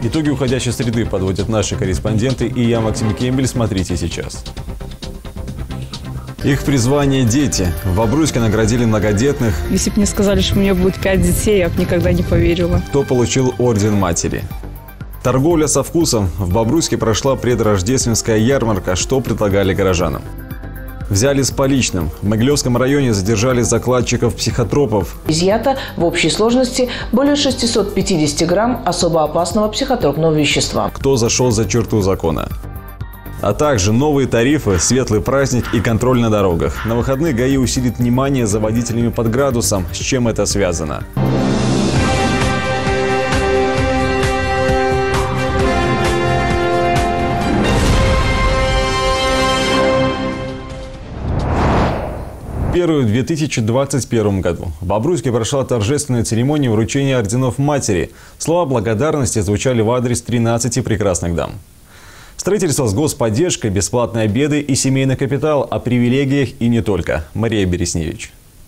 Итоги уходящей среды подводят наши корреспонденты, и я, Максим Кембель. Смотрите сейчас. Их призвание – дети. В Бобруйске наградили многодетных. Если бы мне сказали, что у меня будет 5 детей, я бы никогда не поверила. Кто получил орден матери. Торговля со вкусом. В Бобруйске прошла предрождественская ярмарка. Что предлагали горожанам? Взяли с поличным. В Могилевском районе задержали закладчиков психотропов. Изъято в общей сложности более 650 грамм особо опасного психотропного вещества. Кто зашел за черту закона? А также новые тарифы, светлый праздник и контроль на дорогах. На выходные ГАИ усилит внимание за водителями под градусом. С чем это связано? Первую в 2021 году в Бобруйске прошла торжественная церемония вручения орденов матери. Слова благодарности звучали в адрес 13 прекрасных дам. Строительство с господдержкой, бесплатные обеды и семейный капитал, о привилегиях и не только. Мария Бересневич.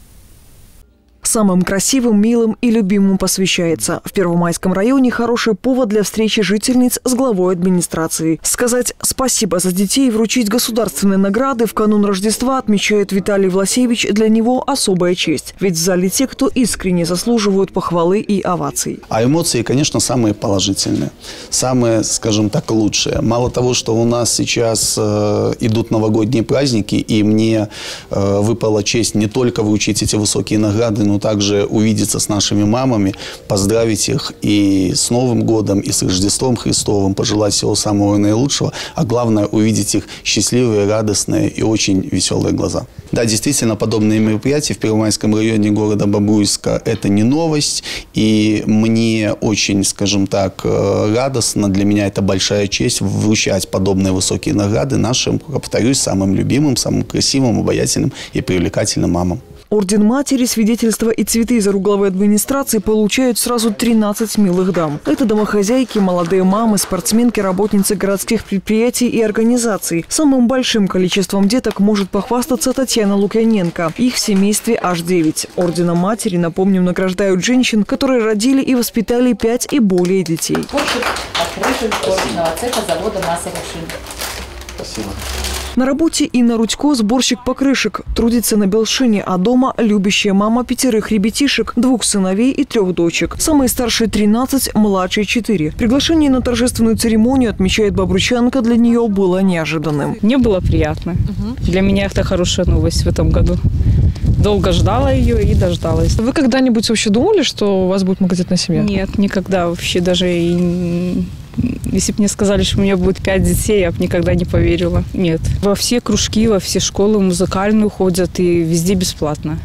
Самым красивым, милым и любимым посвящается. В Первомайском районе хороший повод для встречи жительниц с главой администрации. Сказать спасибо за детей и вручить государственные награды в канун Рождества, отмечает Виталий Власевич, для него особая честь. Ведь в зале те, кто искренне заслуживают похвалы и оваций. А эмоции, конечно, самые положительные, самые, скажем так, лучшие. Мало того, что у нас сейчас идут новогодние праздники, и мне выпала честь не только вручить эти высокие награды, но также увидеться с нашими мамами, поздравить их и с Новым годом, и с Рождеством Христовым, пожелать всего самого наилучшего, а главное увидеть их счастливые, радостные и очень веселые глаза. Да, действительно, подобные мероприятия в Первомайском районе города Бобруйска – это не новость, и мне очень, скажем так, радостно, для меня это большая честь вручать подобные высокие награды нашим, повторюсь, самым любимым, самым красивым, обаятельным и привлекательным мамам. Орден матери, свидетельства и цветы из главы администрации получают сразу 13 милых дам. Это домохозяйки, молодые мамы, спортсменки, работницы городских предприятий и организаций. Самым большим количеством деток может похвастаться Татьяна Лукьяненко. Их в семействе аж 9. Орденом матери, напомним, награждают женщин, которые родили и воспитали 5 и более детей. Открытие орденного цеха завода «Масса-Рушин». Спасибо. На работе Инна Рудько – сборщик покрышек. Трудится на Белшине, а дома любящая мама 5 ребятишек, 2 сыновей и 3 дочек. Самые старшие 13, младшие 4. Приглашение на торжественную церемонию, отмечает бобручанка, для нее было неожиданным. Мне было приятно. Для меня это хорошая новость в этом году. Долго ждала ее и дождалась. Вы когда-нибудь вообще думали, что у вас будет многодетная семья? Нет, никогда вообще даже и... Если бы мне сказали, что у меня будет 5 детей, я бы никогда не поверила. Нет. Во все кружки, во все школы музыкальную ходят и везде бесплатно.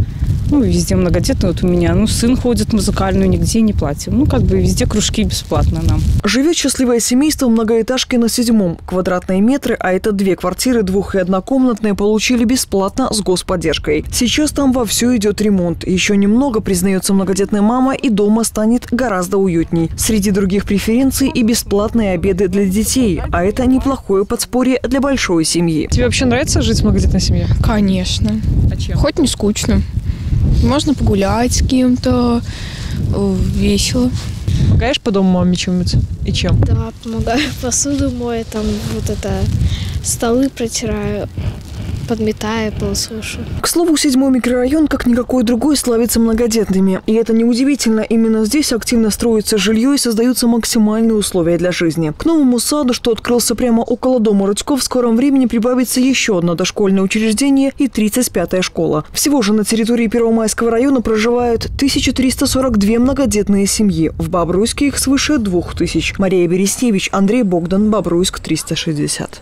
Ну, везде многодетные. Вот у меня, сын ходит в музыкальную, нигде не платим. Везде кружки бесплатно нам. Живет счастливое семейство в многоэтажке на 7-м. Квадратные метры, а это 2 квартиры, 2- и однокомнатные, получили бесплатно с господдержкой. Сейчас там вовсю идет ремонт. Еще немного, признается многодетная мама, и дома станет гораздо уютней. Среди других преференций и бесплатные обеды для детей. А это неплохое подспорье для большой семьи. Тебе вообще нравится жить в многодетной семье? Конечно. А чем? Хоть не скучно. Можно погулять с кем-то, весело. Помогаешь по дому маме чем-нибудь? И чем? Да, помогаю. Посуду мою, столы протираю, подметаю, пылесошу. К слову, 7-й микрорайон, как никакой другой, славится многодетными. И это неудивительно. Именно здесь активно строится жилье и создаются максимальные условия для жизни. К новому саду, что открылся прямо около дома Рудько, в скором времени прибавится еще одно дошкольное учреждение и 35-я школа. Всего же на территории Первомайского района проживают 1342 многодетные семьи. В Бобруйске их свыше 2000. Мария Бересневич, Андрей Богдан, Бобруйск, 360.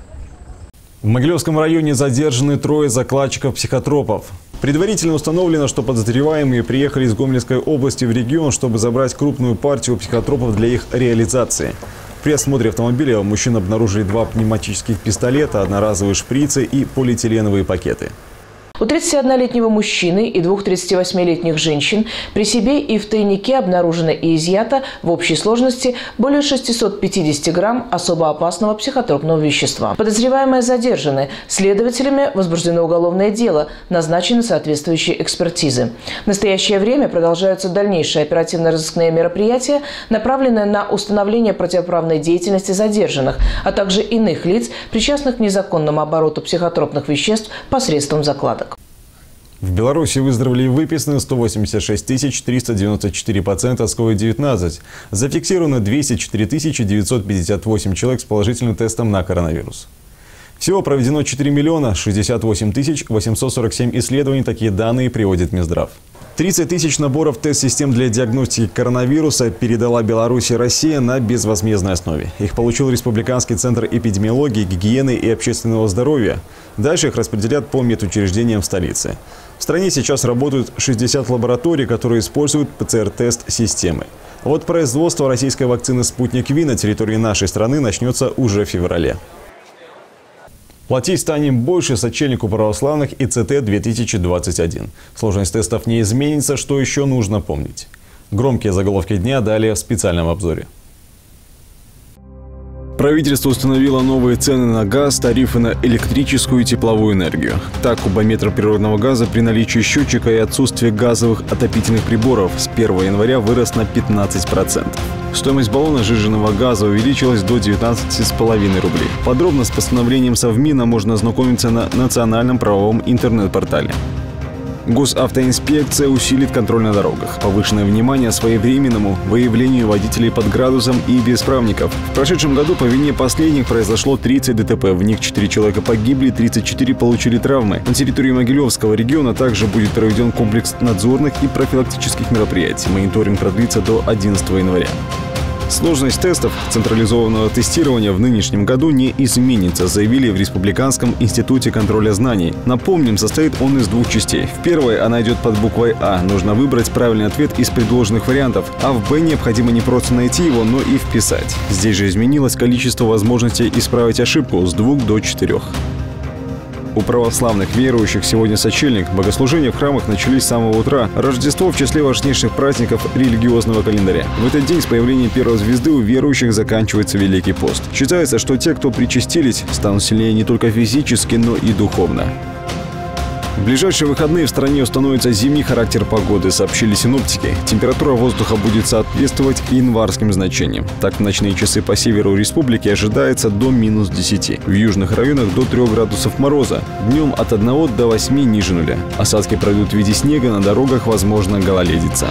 В Могилевском районе задержаны 3 закладчиков психотропов. Предварительно установлено, что подозреваемые приехали из Гомельской области в регион, чтобы забрать крупную партию психотропов для их реализации. При осмотре автомобиля у мужчин обнаружили 2 пневматических пистолета, одноразовые шприцы и полиэтиленовые пакеты. У 31-летнего мужчины и 2 38-летних женщин при себе и в тайнике обнаружено и изъято в общей сложности более 650 грамм особо опасного психотропного вещества. Подозреваемые задержаны. Следователями возбуждено уголовное дело, назначены соответствующие экспертизы. В настоящее время продолжаются дальнейшие оперативно-розыскные мероприятия, направленные на установление противоправной деятельности задержанных, а также иных лиц, причастных к незаконному обороту психотропных веществ посредством закладок. В Беларуси выздоровели и выписаны 186 394 пациента с COVID-19. Зафиксировано 204 958 человек с положительным тестом на коронавирус. Всего проведено 4 68 847 исследований. Такие данные приводит Минздрав. 30 тысяч наборов тест-систем для диагностики коронавируса передала Беларуси Россия на безвозмездной основе. Их получил Республиканский центр эпидемиологии, гигиены и общественного здоровья. Дальше их распределят по медучреждениям в столице. В стране сейчас работают 60 лабораторий, которые используют ПЦР-тест-системы. Вот производство российской вакцины «Спутник Ви» на территории нашей страны начнется уже в феврале. Платить станем больше сочельнику православных ИЦТ-2021. Сложность тестов не изменится, что еще нужно помнить. Громкие заголовки дня далее в специальном обзоре. Правительство установило новые цены на газ, тарифы на электрическую и тепловую энергию. Так, кубометр природного газа при наличии счетчика и отсутствии газовых отопительных приборов с 1 января вырос на 15%. Стоимость баллона сжиженного газа увеличилась до 19,5 рублей. Подробно с постановлением Совмина можно ознакомиться на национальном правовом интернет-портале. Госавтоинспекция усилит контроль на дорогах. Повышенное внимание своевременному выявлению водителей под градусом и бесправников. В прошедшем году по вине последних произошло 30 ДТП. В них 4 человека погибли, 34 получили травмы. На территории Могилевского региона также будет проведен комплекс надзорных и профилактических мероприятий. Мониторинг продлится до 11 января. Сложность тестов централизованного тестирования в нынешнем году не изменится, заявили в Республиканском институте контроля знаний. Напомним, состоит он из 2 частей. В первой она идет под буквой А. Нужно выбрать правильный ответ из предложенных вариантов. А в Б необходимо не просто найти его, но и вписать. Здесь же изменилось количество возможностей исправить ошибку с 2 до 4. У православных верующих сегодня сочельник. Богослужения в храмах начались с самого утра. Рождество в числе важнейших праздников религиозного календаря. В этот день с появлением первой звезды у верующих заканчивается Великий пост. Считается, что те, кто причастились, станут сильнее не только физически, но и духовно. В ближайшие выходные в стране установится зимний характер погоды, сообщили синоптики. Температура воздуха будет соответствовать январским значениям. Так, в ночные часы по северу республики ожидается до -10. В южных районах до 3 градусов мороза. Днем от 1 до 8 ниже нуля. Осадки пройдут в виде снега, на дорогах возможно гололедица.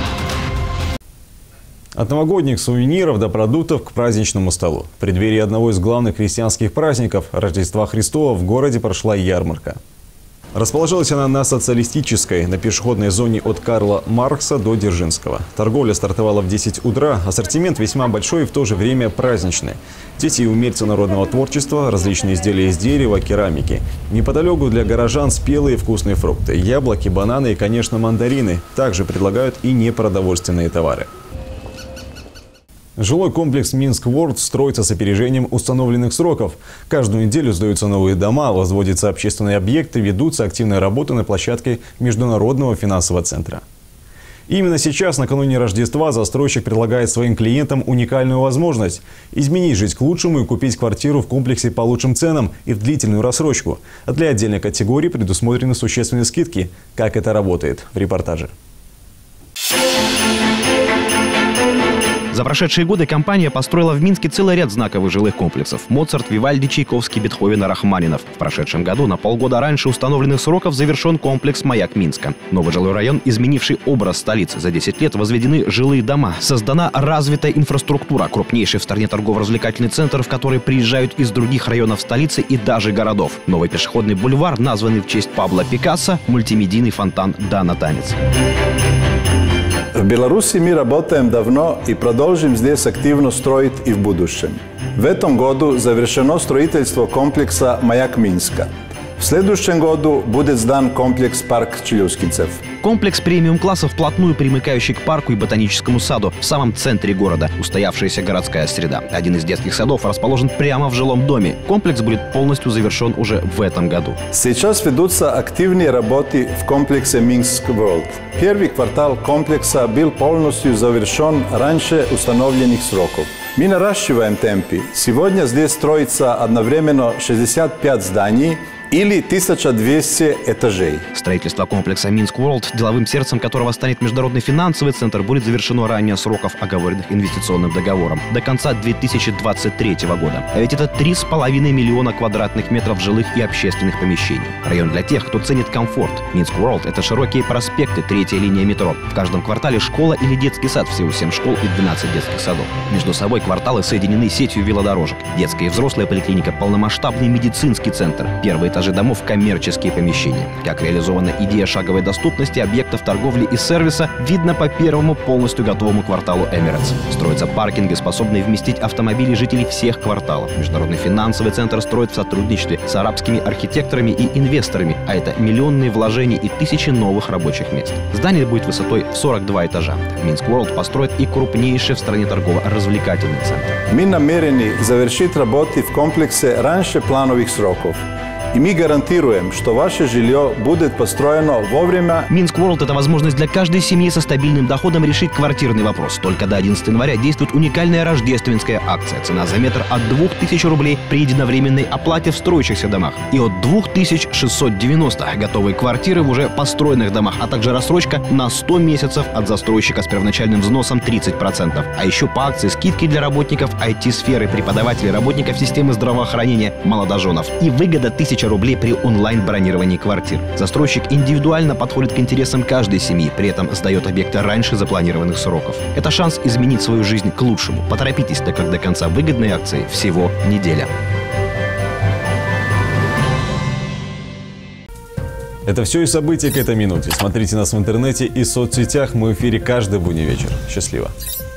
От новогодних сувениров до продуктов к праздничному столу. В преддверии одного из главных христианских праздников – Рождества Христова в городе прошла ярмарка. Расположилась она на Социалистической, на пешеходной зоне от Карла Маркса до Дзержинского. Торговля стартовала в 10 утра, ассортимент весьма большой и в то же время праздничный. Здесь и умельцы народного творчества, различные изделия из дерева, керамики. Неподалеку для горожан спелые вкусные фрукты, яблоки, бананы и, конечно, мандарины. Также предлагают и непродовольственные товары. Жилой комплекс Минск Ворлд строится с опережением установленных сроков. Каждую неделю сдаются новые дома, возводятся общественные объекты, ведутся активные работы на площадке Международного финансового центра. И именно сейчас, накануне Рождества, застройщик предлагает своим клиентам уникальную возможность изменить жизнь к лучшему и купить квартиру в комплексе по лучшим ценам и в длительную рассрочку. А для отдельной категории предусмотрены существенные скидки. Как это работает? В репортаже. За прошедшие годы компания построила в Минске целый ряд знаковых жилых комплексов. Моцарт, Вивальди, Чайковский, Бетховен, Рахманинов. В прошедшем году на полгода раньше установленных сроков завершен комплекс «Маяк Минска». Новый жилой район, изменивший образ столицы. За 10 лет возведены жилые дома. Создана развитая инфраструктура. Крупнейший в стране торгово-развлекательный центр, в который приезжают из других районов столицы и даже городов. Новый пешеходный бульвар, названный в честь Пабло Пикассо, мультимедийный фонтан «Дана Танец». В Беларуси мы работаем давно и продолжим здесь активно строить и в будущем. В этом году завершено строительство комплекса «Маяк Минска». В следующем году будет сдан комплекс «Парк Челюскинцев». Комплекс премиум-класса, вплотную примыкающий к парку и ботаническому саду в самом центре города. Устоявшаяся городская среда. Один из детских садов расположен прямо в жилом доме. Комплекс будет полностью завершен уже в этом году. Сейчас ведутся активные работы в комплексе Minsk World. Первый квартал комплекса был полностью завершен раньше установленных сроков. Мы наращиваем темпы. Сегодня здесь строится одновременно 65 зданий или 1200 этажей. Строительство комплекса Minsk World, деловым сердцем которого станет Международный финансовый центр, будет завершено ранее сроков, оговоренных инвестиционным договором, до конца 2023 года. А ведь это 3,5 миллиона квадратных метров жилых и общественных помещений. Район для тех, кто ценит комфорт. Minsk World – это широкие проспекты, третья линия метро. В каждом квартале школа или детский сад, всего 7 школ и 12 детских садов. Между собой кварталы соединены сетью велодорожек. Детская и взрослая поликлиника, полномасштабный медицинский центр. Первый этаж домов – коммерческие помещения. Как реализована идея шаговой доступности объектов торговли и сервиса, видно по первому полностью готовому кварталу Emirates. Строятся паркинги, способные вместить автомобили жителей всех кварталов. Международный финансовый центр строит в сотрудничестве с арабскими архитекторами и инвесторами, а это миллионные вложения и тысячи новых рабочих мест. Здание будет высотой в 42 этажа. Minsk World построит и крупнейший в стране торгово-развлекательный центр. Мы намерены завершить работы в комплексе раньше плановых сроков. И мы гарантируем, что ваше жилье будет построено вовремя. Minsk World – это возможность для каждой семьи со стабильным доходом решить квартирный вопрос. Только до 11 января действует уникальная рождественская акция. Цена за метр от 2000 рублей при единовременной оплате в строящихся домах. И от 2690 готовые квартиры в уже построенных домах, а также рассрочка на 100 месяцев от застройщика с первоначальным взносом 30%. А еще по акции скидки для работников IT-сферы, преподавателей, работников системы здравоохранения, молодоженов. И выгода 1000 рублей при онлайн-бронировании квартир. Застройщик индивидуально подходит к интересам каждой семьи, при этом сдает объекты раньше запланированных сроков. Это шанс изменить свою жизнь к лучшему. Поторопитесь, так как до конца выгодной акции всего неделя. Это все и события к этой минуте. Смотрите нас в интернете и соцсетях. Мы в эфире каждый будний вечер. Счастливо.